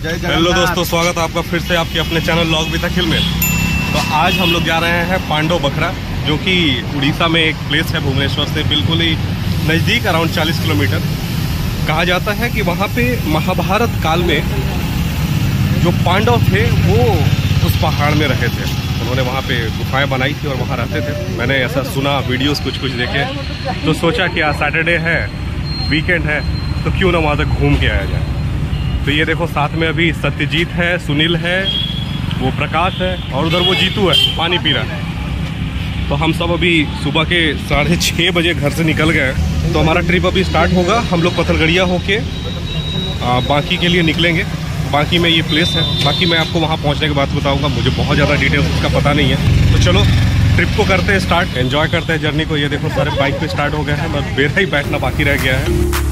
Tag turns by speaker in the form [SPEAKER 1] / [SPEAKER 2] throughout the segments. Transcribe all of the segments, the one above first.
[SPEAKER 1] Hello दोस्तों, स्वागत है आपका फिर से आपके अपने चैनल लॉग विद अखिल में। तो आज हम लोग जा रहे हैं पांडव बखरा, जो कि उड़ीसा में एक प्लेस है, भुवनेश्वर से बिल्कुल ही नज़दीक, अराउंड 40 किलोमीटर। कहा जाता है कि वहाँ पे महाभारत काल में जो पांडव थे वो उस पहाड़ में रहे थे। उन्होंने वहाँ पे गुफाएं बनाई थी और वहाँ रहते थे। मैंने ऐसा सुना, वीडियोस कुछ देखे, तो सोचा कि आज सैटरडे है, वीकेंड है, तो क्यों ना वहाँ तक घूम के आया जाए। तो ये देखो, साथ में अभी सत्यजीत है, सुनील है, वो प्रकाश है, और उधर वो जीतू है, पानी पी रहा है। तो हम सब अभी सुबह के 6:30 बजे घर से निकल गए। तो हमारा ट्रिप अभी स्टार्ट होगा। हम लोग पथलगड़िया होके बाकी के लिए निकलेंगे। बाकी में ये प्लेस है, बाकी मैं आपको वहाँ पहुँचने के बाद बताऊँगा। मुझे बहुत ज़्यादा डिटेल्स उसका पता नहीं है। तो चलो ट्रिप को करते हैं स्टार्ट, एंजॉय करते हैं जर्नी को। ये देखो, सारे बाइक पे स्टार्ट हो गए हैं, बस मेरा ही बैठना बाकी रह गया है।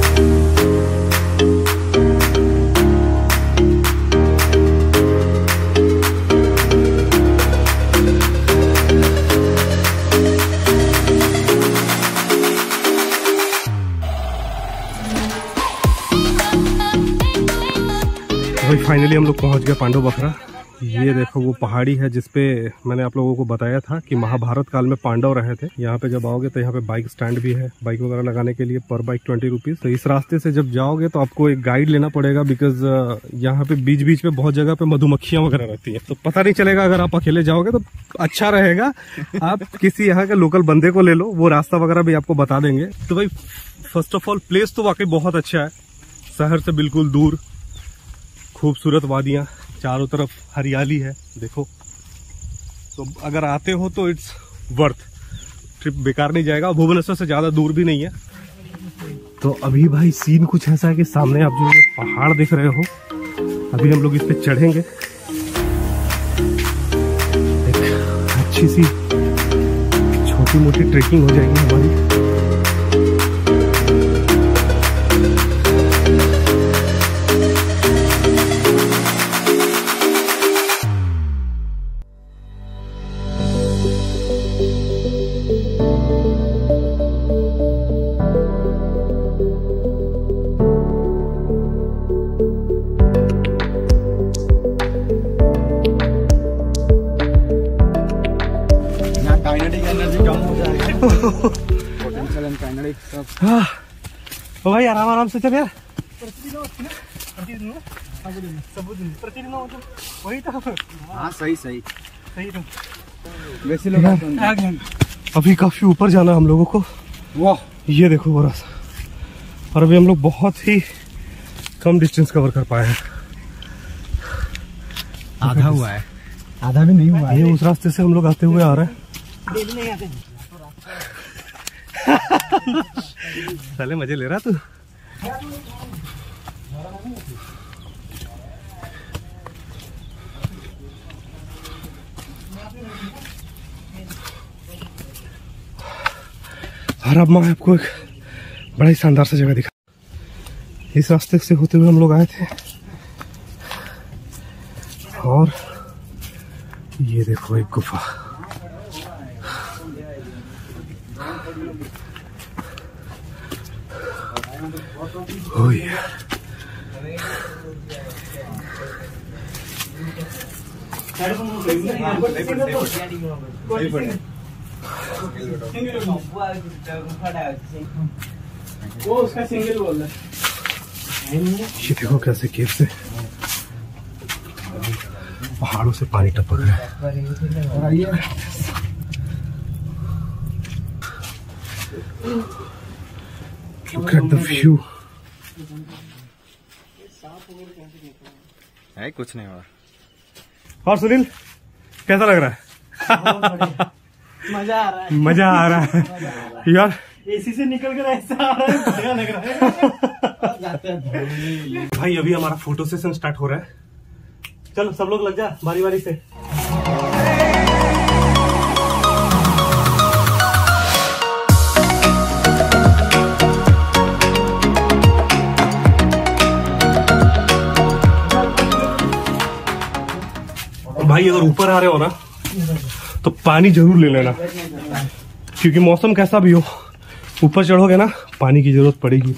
[SPEAKER 1] भाई फाइनली हम लोग पहुंच गए पांडव बखरा। ये देखो वो पहाड़ी है जिसपे मैंने आप लोगों को बताया था कि महाभारत काल में पांडव रहे थे। यहाँ पे जब आओगे तो यहाँ पे बाइक स्टैंड भी है, बाइक वगैरह लगाने के लिए पर बाइक 20 रुपीज़। तो इस रास्ते से जब जाओगे तो आपको एक गाइड लेना पड़ेगा, बिकॉज यहाँ पे बीच बीच में बहुत जगह पे मधुमक्खियाँ वगैरह रहती है, तो पता नहीं चलेगा। अगर आप अकेले जाओगे तो अच्छा रहेगा, आप किसी यहाँ के लोकल बंदे को ले लो, वो रास्ता वगैरह भी आपको बता देंगे। तो भाई फर्स्ट ऑफ ऑल प्लेस तो वाकई बहुत अच्छा है, शहर से बिल्कुल दूर, खूबसूरत वादियाँ, चारों तरफ हरियाली है। देखो, तो अगर आते हो तो इट्स वर्थ, ट्रिप बेकार नहीं जाएगा। भुवनेश्वर से ज़्यादा दूर भी नहीं है। तो अभी भाई सीन कुछ ऐसा है कि सामने आप जो पहाड़ देख रहे हो, अभी हम लोग इस पे चढ़ेंगे। एक अच्छी सी छोटी मोटी ट्रेकिंग हो जाएगी हमारी। तो भाई आराम से चल यार। वही तो,
[SPEAKER 2] हाँ सही
[SPEAKER 1] तो
[SPEAKER 2] वैसे लोग
[SPEAKER 1] अभी काफी ऊपर जाना हम लोगों को। वाह, ये देखो वो रास्ता। और अभी हम लोग बहुत ही कम डिस्टेंस कवर कर पाए हैं।
[SPEAKER 2] आधा हुआ है, आधा भी नहीं हुआ है।
[SPEAKER 1] ये उस रास्ते से हम लोग आते हुए आ रहे हैं। साले मजे ले रहा तू। और अब मैं आपको एक बड़ा ही शानदार सा जगह दिखा। इस रास्ते से होते हुए हम लोग आए थे, और ये देखो एक गुफा। Oh yeah.
[SPEAKER 2] वो उसका सिंगल बोल रहा है।
[SPEAKER 1] ये देखो कैसे केव से पहाड़ों से पानी टपक रहा है। Look at the view.
[SPEAKER 2] है कुछ नहीं हुआ।
[SPEAKER 1] और सुनील, कैसा लग रहा है? मजा आ रहा है यार।
[SPEAKER 2] एसी से निकल कर ऐसा आ रहा है, लग रहा है।
[SPEAKER 1] भाई अभी हमारा फोटो सेशन स्टार्ट हो रहा है। चलो सब लोग लग जा बारी बारी से। भाई अगर ऊपर आ रहे हो ना तो पानी जरूर ले लेना, क्योंकि मौसम कैसा भी हो ऊपर चढ़ोगे ना पानी की जरूरत पड़ेगी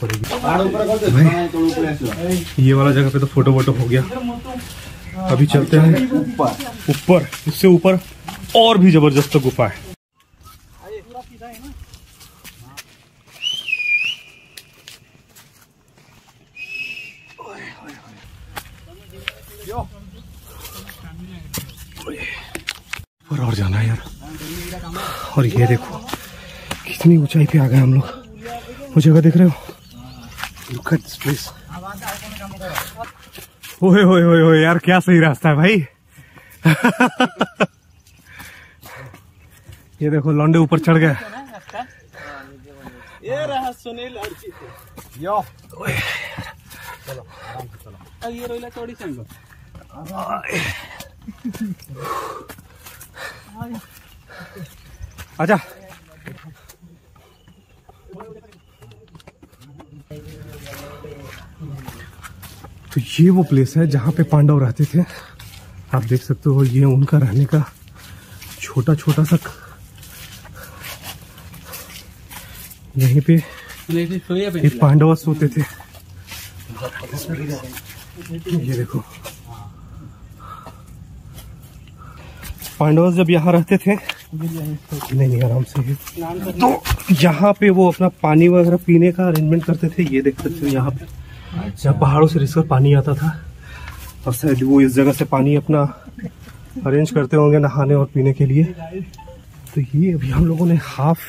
[SPEAKER 1] भाई। ये वाला जगह पे तो फोटो वोटो हो गया। अभी चलते हैं ऊपर, इससे ऊपर और भी जबरदस्त गुफा है। ऊपर और जाना है यार। और ये देखो कितनी ऊंचाई पे आ गए हम लोग। वो जगह देख रहे हो? Look at this place. ओए ओए ओए ओए यार, क्या सही रास्ता है भाई। ये देखो लौंडे ऊपर चढ़ गए।
[SPEAKER 2] ये रहा सुनील और यो चलो आराम से चलो। ये रोइला चौड़ी संग
[SPEAKER 1] आजा। तो ये वो प्लेस है जहाँ पे पांडव रहते थे। आप देख सकते हो ये उनका रहने का छोटा छोटा सा, यहीं पे ये पांडव सोते थे। ये देखो पांडव जब यहाँ रहते थे, नहीं आराम से, तो यहाँ पे वो अपना पानी वगैरह पीने का अरेंजमेंट करते थे। ये देख सकते हो यहाँ पे जब पहाड़ों से रिसकर पानी आता था और शायद वो इस जगह से पानी अपना अरेंज करते होंगे नहाने और पीने के लिए। तो ये अभी हम लोगों ने हाफ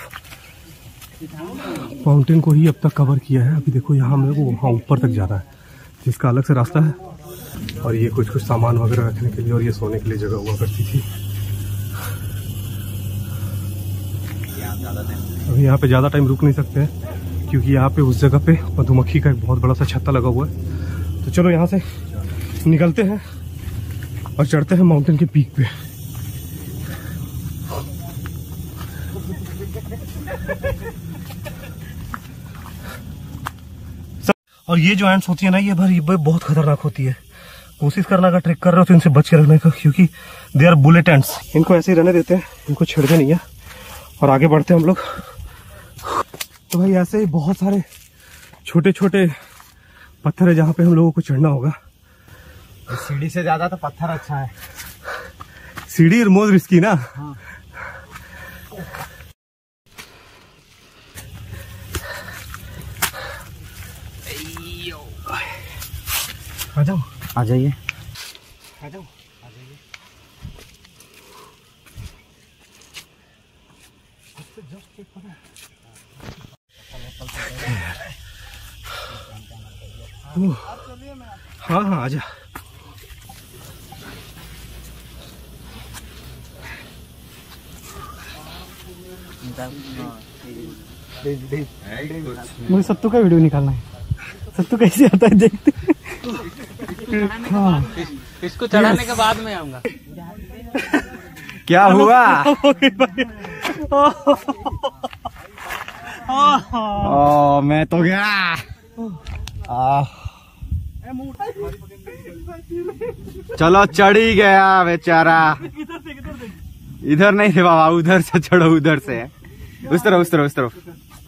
[SPEAKER 1] माउंटेन को ही अब तक कवर किया है। अभी देखो यहाँ मेरे को वहाँ ऊपर तक जाना है जिसका अलग से रास्ता है। और ये कुछ कुछ सामान वगैरह रखने के लिए और ये सोने के लिए जगह हुआ करती थी। अभी यहाँ पे ज़्यादा टाइम रुक नहीं सकते हैं क्योंकि यहाँ पे उस जगह पे मधुमक्खी का एक बहुत बड़ा सा छत्ता लगा हुआ है। तो चलो यहाँ से निकलते हैं और चढ़ते हैं माउंटेन के पीक पे। और ये जो एंट्स होती है ना, ये बहुत खतरनाक होती है। कोशिश करना का ट्रेक कर रहे हो तो इनसे बच के रखने का, क्योंकि दे आर बुलेट एंट्स। इनको ऐसे ही रहने देते हैं, इनको छेड़ते नहीं है और आगे बढ़ते हैं हम लोग। तो भाई ऐसे ही बहुत सारे छोटे छोटे पत्थर है जहाँ पे हम लोगों को चढ़ना होगा।
[SPEAKER 2] सीढ़ी से ज्यादा तो पत्थर अच्छा है।
[SPEAKER 1] सीढ़ी मोस्ट रिस्की ना।
[SPEAKER 2] हाँ।
[SPEAKER 1] आ जाओ,
[SPEAKER 2] आ जाइए,
[SPEAKER 1] आ जाओ। हाँ हाँ आजा।
[SPEAKER 2] मुझे सत्तू का वीडियो निकालना है। सत्तू कैसे आता है देखते। हाँ।
[SPEAKER 3] इसको चढ़ाने के बाद में आऊंगा।
[SPEAKER 2] क्या हुआ? ओ मैं तो गया। चलो चढ़ ही गया बेचारा। इधर नहीं थे बाबा, उधर से चढ़ो, उधर से। उस तरफ उस तरफ उस तरफ।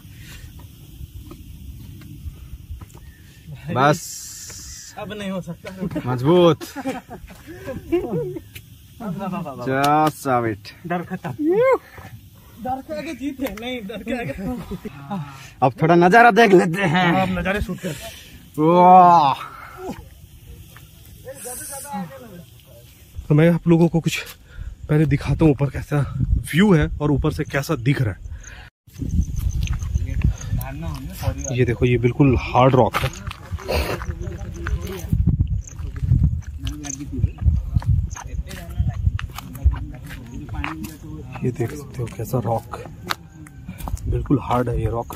[SPEAKER 2] बस
[SPEAKER 3] अब नहीं हो सकता।
[SPEAKER 2] मजबूत। Just a bit।
[SPEAKER 3] डर खत्म। डर के आगे जीत है, नहीं डर के आगे।
[SPEAKER 2] अब थोड़ा नजारा देख लेते हैं।
[SPEAKER 1] अब नजारे शूट कर। तो मैं आप लोगों को कुछ पहले दिखाता हूँ ऊपर कैसा व्यू है और ऊपर से कैसा दिख रहा है। ये देखो ये बिल्कुल हार्ड रॉक है। ये देख सकते हो कैसा रॉक, बिल्कुल हार्ड है ये रॉक।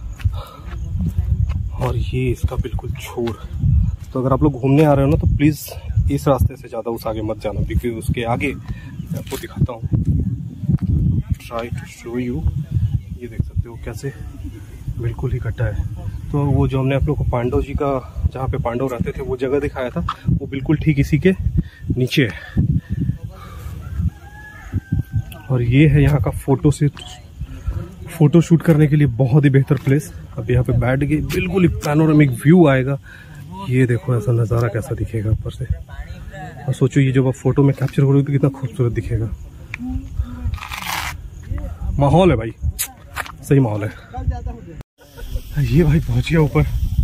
[SPEAKER 1] और ये इसका बिल्कुल छोर। तो अगर आप लोग घूमने आ रहे हो ना तो प्लीज़ इस रास्ते से ज़्यादा उस आगे मत जाना, क्योंकि उसके आगे मैं आपको दिखाता हूँ। Try to show you. ये देख सकते हो कैसे बिल्कुल ही गड्ढा है। तो वो जो हमने आप लोग को पांडव जी का, जहाँ पे पांडव रहते थे, वो जगह दिखाया था, वो बिल्कुल ठीक इसी के नीचे है। और ये है यहाँ का फोटो शूट करने के लिए बहुत ही बेहतर प्लेस। अब यहाँ पे बैठ के बिल्कुल एक पैनोरामिक व्यू आएगा। ये देखो ऐसा नज़ारा कैसा दिखेगा ऊपर से, और सोचो ये जब आप फोटो में कैप्चर करोगे तो कितना खूबसूरत दिखेगा। माहौल है भाई, सही माहौल है। ये भाई पहुंच गया ऊपर,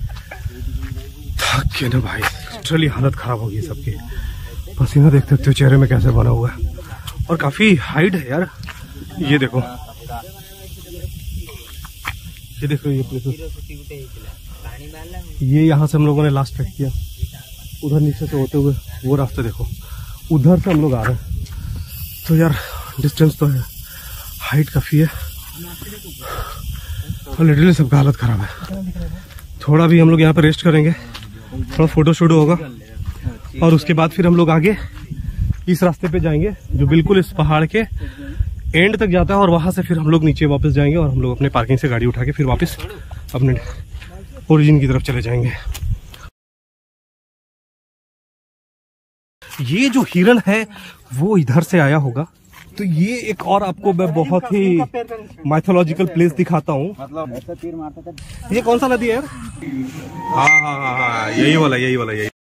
[SPEAKER 1] थक के ना भाई लिटरली हालत खराब हो गई सबकी। पसीना देख सकते हो चेहरे में कैसे बना हुआ है, और काफी हाइट है यार। ये देखो, ये देखो, ये प्लेस, ये यहाँ से हम लोगों ने लास्ट ट्रैक किया। उधर नीचे से होते हुए वो रास्ते देखो, उधर से हम लोग आ रहे हैं। तो यार डिस्टेंस तो है, हाइट काफी है, और लिटरली सबका हालत खराब है। थोड़ा भी हम लोग यहाँ पे रेस्ट करेंगे, थोड़ा फोटो शूट होगा, और उसके बाद फिर हम लोग आगे इस रास्ते पे जाएंगे जो बिल्कुल इस पहाड़ के एंड तक जाता है, और वहां से फिर हम लोग नीचे वापस जाएंगे, और हम लोग अपने पार्किंग से गाड़ी उठा के फिर वापस अपने ओरिजिन की तरफ चले जाएंगे। ये जो हिरन है वो इधर से आया होगा। तो ये एक और आपको मैं बहुत ही माइथोलॉजिकल प्लेस दिखाता हूँ। मतलब ये कौन सा नदी है यार? हाँ, यही वाला।